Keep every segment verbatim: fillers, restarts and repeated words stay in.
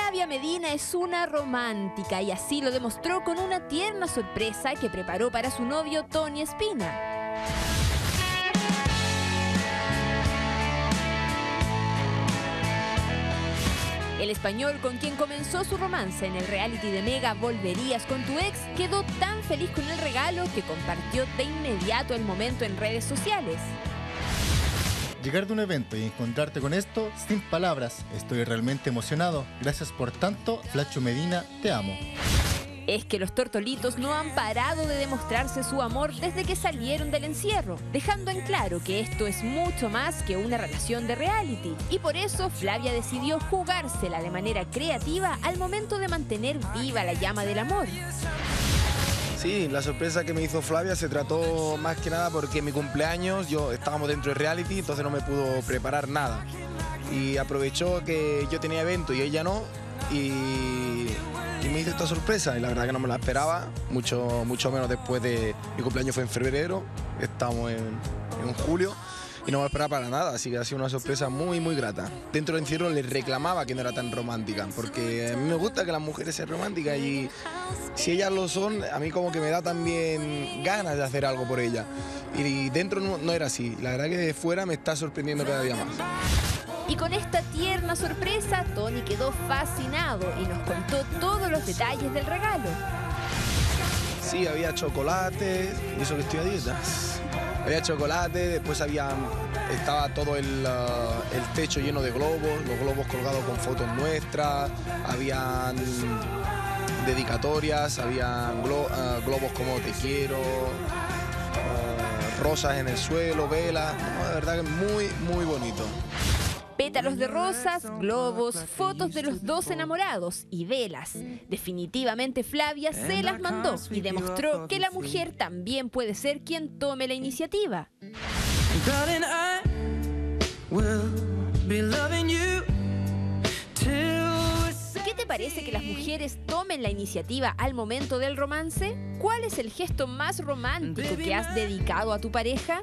Flavia Medina es una romántica y así lo demostró con una tierna sorpresa que preparó para su novio Tony Espina. El español, con quien comenzó su romance en el reality de Mega Volverías con tu ex, quedó tan feliz con el regalo que compartió de inmediato el momento en redes sociales. Llegar de un evento y encontrarte con esto, sin palabras, estoy realmente emocionado. Gracias por tanto, Flacho Medina, te amo. Es que los tortolitos no han parado de demostrarse su amor desde que salieron del encierro, dejando en claro que esto es mucho más que una relación de reality. Y por eso Flavia decidió jugársela de manera creativa al momento de mantener viva la llama del amor. Sí, la sorpresa que me hizo Flavia se trató más que nada porque en mi cumpleaños yo estábamos dentro de reality, entonces no me pudo preparar nada. Y aprovechó que yo tenía evento y ella no, y... Y me hizo esta sorpresa y la verdad que no me la esperaba, mucho, mucho menos después de... Mi cumpleaños fue en febrero, estamos en, en julio y no me la esperaba para nada, así que ha sido una sorpresa muy, muy grata. Dentro del encierro le reclamaba que no era tan romántica, porque a mí me gusta que las mujeres sean románticas y si ellas lo son, a mí como que me da también ganas de hacer algo por ellas. Y dentro no, no era así, la verdad que de fuera me está sorprendiendo cada día más. Y con esta tierna sorpresa, Tony quedó fascinado y nos contó todos los detalles del regalo. Sí, había chocolate, y eso que estoy a dieta. Había chocolate, después había, estaba todo el, uh, el techo lleno de globos, los globos colgados con fotos nuestras, habían dedicatorias, habían glo uh, globos como te quiero, uh, rosas en el suelo, velas, no, de verdad que muy, muy bonito. Pétalos de rosas, globos, fotos de los dos enamorados y velas. Definitivamente Flavia se las mandó y demostró que la mujer también puede ser quien tome la iniciativa. ¿Qué te parece que las mujeres tomen la iniciativa al momento del romance? ¿Cuál es el gesto más romántico que has dedicado a tu pareja?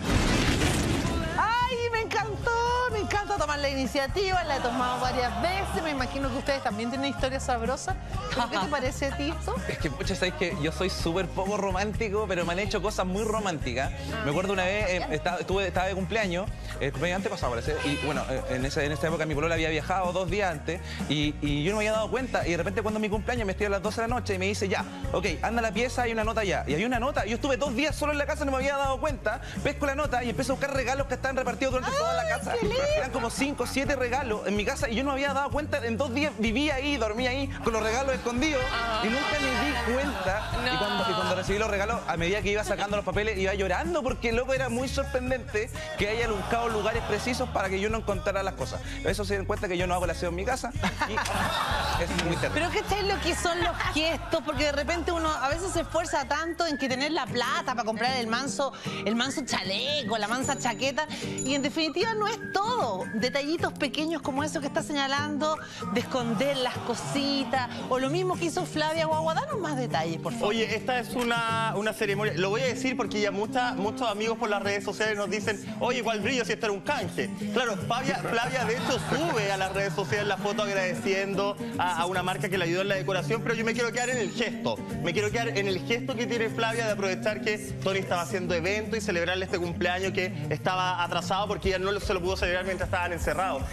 ¡Ay, me encantó! Me encanta tomar la iniciativa, la he tomado varias veces, me imagino que ustedes también tienen historias sabrosas. ¿Qué te parece a ti esto? Es que, pucha, sabes que yo soy súper poco romántico, pero me han hecho cosas muy románticas. Me acuerdo una vez, eh, estaba, estuve, estaba de cumpleaños, eh, antes pasado parece, y bueno, eh, en, esa, en esa época mi polola había viajado dos días antes, y, y yo no me había dado cuenta, y de repente cuando mi cumpleaños me estoy a las doce de la noche y me dice, ya, ok, anda a la pieza, hay una nota ya. Y hay una nota, yo estuve dos días solo en la casa, no me había dado cuenta, pesco la nota y empiezo a buscar regalos que estaban repartidos durante toda la casa. Eran como cinco, siete regalos en mi casa y yo no había dado cuenta. En dos días vivía ahí, dormía ahí con los regalos escondidos y nunca me di cuenta. No. Y, cuando, y cuando recibí los regalos, a medida que iba sacando los papeles, iba llorando porque, loco, era muy sorprendente que haya buscado lugares precisos para que yo no encontrara las cosas. Eso se dan cuenta que yo no hago el aseo en mi casa y es muy terrible. Pero ¿qué tal lo que son los gestos? Porque de repente uno a veces se esfuerza tanto en que tener la plata para comprar el manso, el manso chaleco, la mansa chaqueta, y en definitiva no es todo. Detallitos pequeños como eso que está señalando, de esconder las cositas, o lo mismo que hizo Flavia Guagua. Danos más detalles, por favor. Oye, esta es una, una ceremonia, lo voy a decir porque ya mucha, muchos amigos por las redes sociales nos dicen, oye, igual brillo si esto era un canje. Claro, Flavia, Flavia de hecho sube a las redes sociales la foto agradeciendo a, a una marca que le ayudó en la decoración, pero yo me quiero quedar en el gesto, me quiero quedar en el gesto que tiene Flavia de aprovechar que Tony estaba haciendo evento y celebrarle este cumpleaños que estaba atrasado porque ella no se lo pudo celebrar mientras estaban encerrados.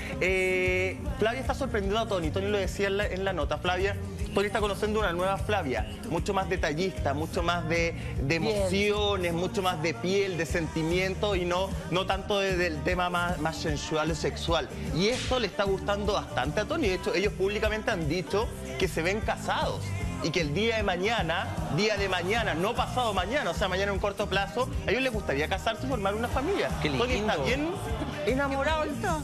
Eh, Flavia está sorprendiendo a Tony, Tony lo decía en la, en la nota, Flavia, Tony está conociendo una nueva Flavia, mucho más detallista, mucho más de, de emociones, mucho más de piel, de sentimiento y no, no tanto de, del tema más, más sensual o sexual. Y esto le está gustando bastante a Tony, de hecho ellos públicamente han dicho que se ven casados. Y que el día de mañana, día de mañana, no pasado mañana, o sea, mañana en un corto plazo, a ellos les gustaría casarse y formar una familia. Qué lindo. Tony está bien enamorado.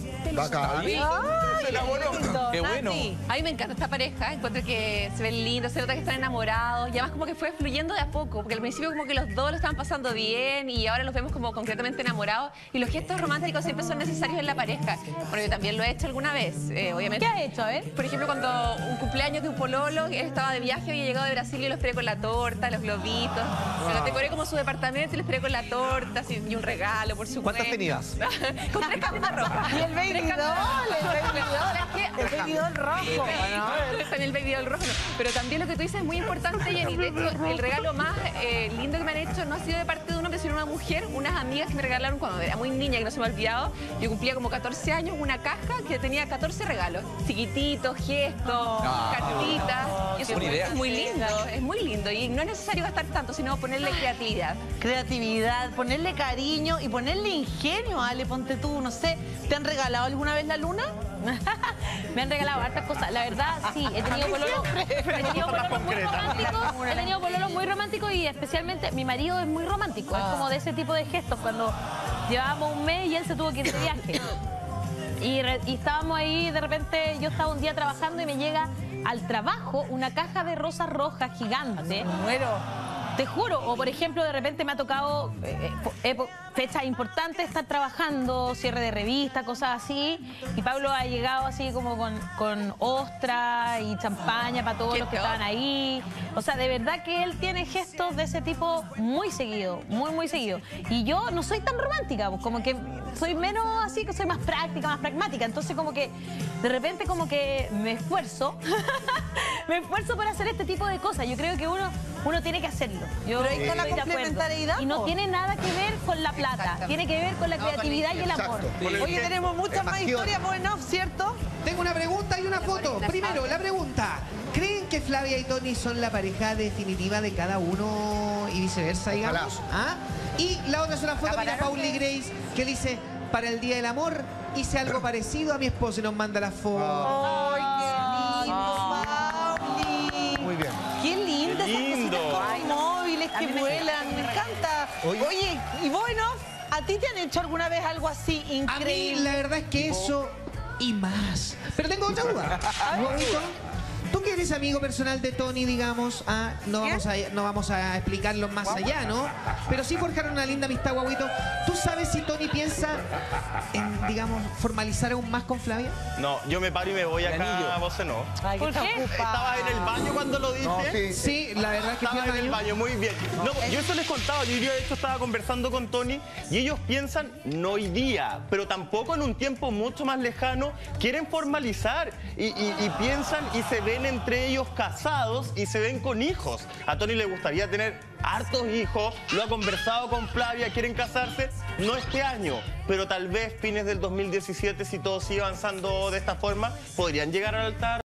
Bacán. Se enamoró. Qué bueno. A mí me encanta esta pareja, encuentro que se ven lindos, se nota que están enamorados y además como que fue fluyendo de a poco, porque al principio como que los dos lo estaban pasando bien y ahora los vemos como concretamente enamorados y los gestos románticos siempre son necesarios en la pareja. Bueno, yo también lo he hecho alguna vez, eh, obviamente. ¿Qué ha hecho? A ver. Por ejemplo, cuando un cumpleaños de un pololo, él estaba de viaje, había llegado de Brasil y lo esperé con la torta, los globitos. Wow. Se lo decoré como su departamento y lo esperé con la torta así, y un regalo, por supuesto. ¿Cuántas tenías? Con tres camisas rojas. Y el veintidós, el veintidós. Es que El baby doll rojo, ¿no? Está en el baby doll rojo. No. Pero también lo que tú dices es muy importante, Jenny. De hecho, el regalo más eh, lindo que me han hecho no ha sido de parte de un hombre, sino una mujer. Unas amigas que me regalaron cuando era muy niña, que no se me ha olvidado. Yo cumplía como catorce años, una caja que tenía catorce regalos. Chiquititos, gestos, cartitas. Y eso Buena idea. es muy lindo, es muy lindo. Y no es necesario gastar tanto, sino ponerle creatividad. Creatividad, ponerle cariño y ponerle ingenio, Ale, ponte tú, no sé. ¿Te han regalado alguna vez la luna? Me han regalado hartas cosas. La verdad, sí, he tenido pololos, he tenido pololos muy románticos, he tenido pololos muy románticos y especialmente mi marido es muy romántico. Es como de ese tipo de gestos cuando llevábamos un mes y él se tuvo que ir de viaje. Y, re, y estábamos ahí, de repente yo estaba un día trabajando y me llega al trabajo una caja de rosas rojas gigante. Muero. Te juro, o por ejemplo, de repente me ha tocado eh, eh, fechas importantes, estar trabajando, cierre de revista, cosas así, y Pablo ha llegado así como con, con ostra y champaña para todos los que estaban ahí. O sea, de verdad que él tiene gestos de ese tipo muy seguido, muy, muy seguido. Y yo no soy tan romántica, pues, como que soy menos así, que soy más práctica, más pragmática. Entonces como que de repente como que me esfuerzo, me esfuerzo por hacer este tipo de cosas. Yo creo que uno, uno tiene que hacerlo. Yo Pero ahí está la estoy de acuerdo. complementariedad, Y no po. tiene nada que ver con la plata, tiene que ver con la creatividad y el amor. Oye, tenemos muchas más historias por en off, ¿cierto? Tengo una pregunta y una foto. Primero, la pregunta. ¿Creen que Flavia y Tony son la pareja definitiva de cada uno y viceversa, digamos? ¿Ah? Y la otra es una foto de la Pauli Grace que dice, para el Día del Amor hice algo parecido a mi esposo y nos manda la foto. ¡Ay, qué lindo, Pauli! Muy bien. ¡Qué linda Qué esas lindo. cositas con móviles que vuelan! Me encanta. Oye. Oye, y vos en off, ¿a ti te han hecho alguna vez algo así A mí increíble? la verdad es que eso y más. Pero tengo otra duda. Guaguito, tú que eres amigo personal de Tony, digamos, ah, no, vamos a, no vamos a explicarlo más allá, ¿no? Pero sí forjaron una linda amistad, Guaguito. ¿Tú sabes si Tony piensa en, digamos, formalizar aún más con Flavia? No, yo me paro y me voy acá, vos no. Ay, ¿Por está qué? ocupada. Estabas en el baño cuando lo dije. No, sí, Sí, la verdad es que fui Estaba al en el baño. baño, muy bien. No, yo eso les contaba, yo de hecho estaba conversando con Tony y ellos piensan, no hoy día, pero tampoco en un tiempo mucho más lejano, quieren formalizar y, y- y piensan y se ven entre ellos casados y se ven con hijos. A Tony le gustaría tener hartos hijos, lo ha conversado con Flavia, quieren casarse, no este año, pero tal vez fines del dos mil diecisiete, si todo sigue avanzando de esta forma, podrían llegar al altar.